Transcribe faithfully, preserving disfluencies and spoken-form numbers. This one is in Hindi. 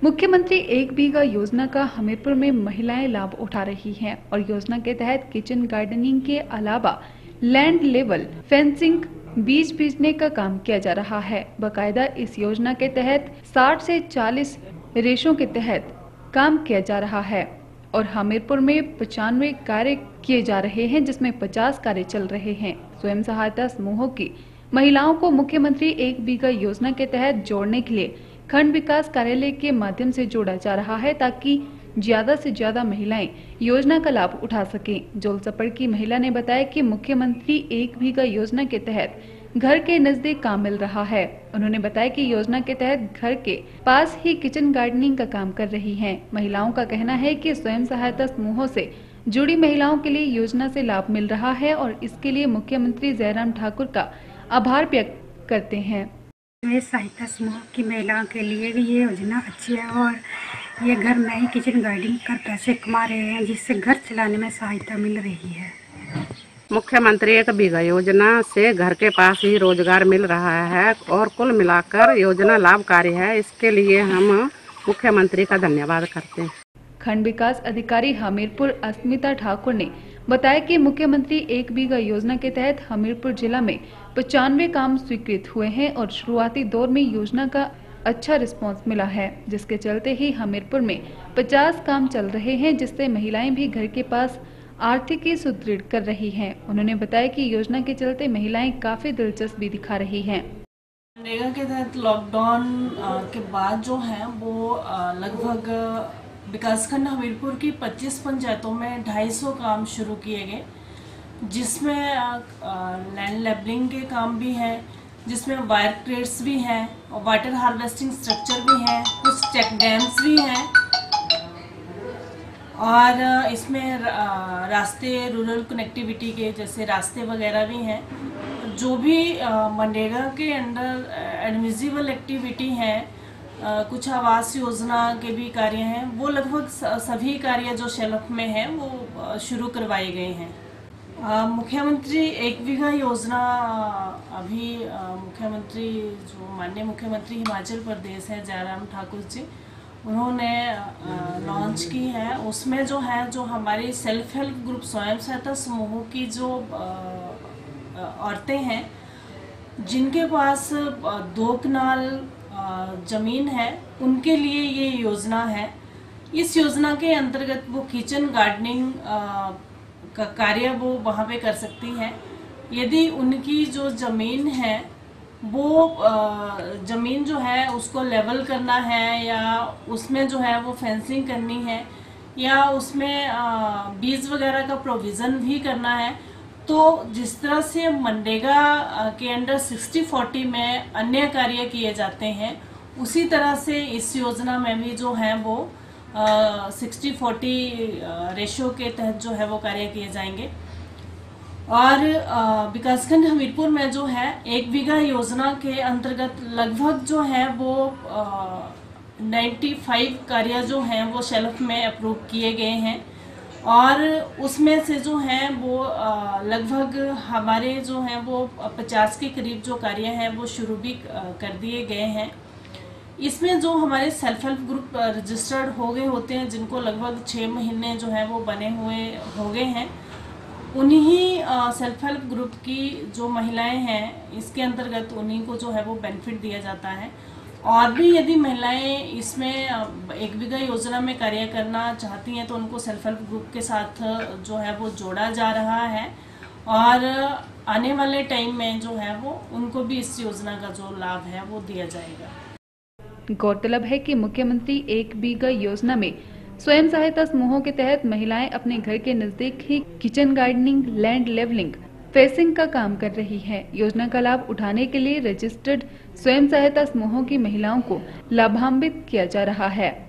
मुख्यमंत्री एक बीघा योजना का हमीरपुर में महिलाएं लाभ उठा रही हैं और योजना के तहत किचन गार्डनिंग के अलावा लैंड लेवल फेंसिंग, बीज बीजने का काम किया जा रहा है। बकायदा इस योजना के तहत साठ से चालीस रेशों के तहत काम किया जा रहा है और हमीरपुर में पचानवे कार्य किए जा रहे हैं, जिसमें पचास कार्य चल रहे हैं। स्वयं सहायता समूहों की महिलाओं को मुख्यमंत्री एक बीघा योजना के तहत जोड़ने के लिए खंड विकास कार्यालय के माध्यम से जोड़ा जा रहा है, ताकि ज्यादा से ज्यादा महिलाएं योजना का लाभ उठा सकें। जोलसपड़ की महिला ने बताया कि मुख्यमंत्री एक बीघा योजना के तहत घर के नजदीक काम मिल रहा है। उन्होंने बताया कि योजना के तहत घर के पास ही किचन गार्डनिंग का काम कर रही हैं। महिलाओं का कहना है कि स्वयं सहायता समूहों से जुड़ी महिलाओं के लिए योजना से लाभ मिल रहा है और इसके लिए मुख्यमंत्री जयराम ठाकुर का आभार व्यक्त करते हैं। सहायता समूह की महिलाओं के लिए भी ये योजना अच्छी है और ये घर में ही किचन गार्डनिंग कर पैसे कमा रहे हैं, जिससे घर चलाने में सहायता मिल रही है। मुख्यमंत्री एक बीघा योजना से घर के पास ही रोजगार मिल रहा है और कुल मिलाकर योजना लाभकारी है। इसके लिए हम मुख्यमंत्री का धन्यवाद करते हैं। खंड विकास अधिकारी हमीरपुर अस्मिता ठाकुर ने बताया कि मुख्यमंत्री एक बीघा योजना के तहत हमीरपुर जिला में पचानवे काम स्वीकृत हुए हैं और शुरुआती दौर में योजना का अच्छा रिस्पांस मिला है, जिसके चलते ही हमीरपुर में पचास काम चल रहे हैं, जिससे महिलाएं भी घर के पास आर्थिकी सुदृढ़ कर रही हैं। उन्होंने बताया कि योजना के चलते महिलाएं काफी दिलचस्पी दिखा रही हैं। मनरेगा के तहत लॉकडाउन के बाद जो है वो लगभग विकासखंड हमीरपुर की पच्चीस पंचायतों में ढाई सौ काम शुरू किए गए, जिसमें लैंड लेवलिंग के काम भी हैं, जिसमें वायर क्रेट्स भी हैं और वाटर हार्वेस्टिंग स्ट्रक्चर भी हैं, कुछ चेक डैम्स भी हैं और इसमें रास्ते, रूरल कनेक्टिविटी के जैसे रास्ते वगैरह भी हैं। जो भी मनरेगा के अंडर एडमिजिबल एक्टिविटी हैं, Uh, कुछ आवास योजना के भी कार्य हैं, वो लगभग सभी कार्य जो शेल्फ में हैं वो शुरू करवाए गए हैं। uh, मुख्यमंत्री एक बीघा योजना अभी uh, मुख्यमंत्री जो माननीय मुख्यमंत्री हिमाचल प्रदेश है जयराम ठाकुर जी, उन्होंने लॉन्च uh, की है। उसमें जो है जो हमारी सेल्फ हेल्प ग्रुप स्वयं सहायता समूहों की जो औरतें हैं जिनके पास दो कनाल ज़मीन है, उनके लिए ये योजना है। इस योजना के अंतर्गत वो किचन गार्डनिंग का कार्य वो वहाँ पे कर सकती हैं। यदि उनकी जो ज़मीन है वो ज़मीन जो है उसको लेवल करना है या उसमें जो है वो फेंसिंग करनी है या उसमें बीज वगैरह का प्रोविज़न भी करना है, तो जिस तरह से मनरेगा के अंडर सिक्सटी फोर्टी में अन्य कार्य किए जाते हैं, उसी तरह से इस योजना में भी जो है वो सिक्सटी फोर्टी रेशो के तहत जो है वो कार्य किए जाएंगे। और विकासखंड हमीरपुर में जो है एक बीघा योजना के अंतर्गत लगभग जो है वो पचानवे कार्य जो हैं वो शेल्फ में अप्रूव किए गए हैं और उसमें से जो हैं वो लगभग हमारे जो हैं वो पचास के करीब जो कार्य हैं वो शुरू भी कर दिए गए हैं। इसमें जो हमारे सेल्फ हेल्प ग्रुप रजिस्टर्ड हो गए होते हैं, जिनको लगभग छः महीने जो है वो बने हुए हो गए हैं, उन्हीं सेल्फ हेल्प ग्रुप की जो महिलाएं हैं इसके अंतर्गत उन्हीं को जो है वो बेनिफिट दिया जाता है। और भी यदि महिलाएं इसमें एक बीघा योजना में कार्य करना चाहती हैं तो उनको सेल्फ हेल्प ग्रुप के साथ जो है वो जोड़ा जा रहा है और आने वाले टाइम में जो है वो उनको भी इस योजना का जो लाभ है वो दिया जाएगा। गौरतलब है कि मुख्यमंत्री एक बीघा योजना में स्वयं सहायता समूहों के तहत महिलाएं अपने घर के नजदीक ही kitchen gardening, land levelling, fencing का काम कर रही है। योजना का लाभ उठाने के लिए रजिस्टर्ड स्वयं सहायता समूहों की महिलाओं को लाभान्वित किया जा रहा है।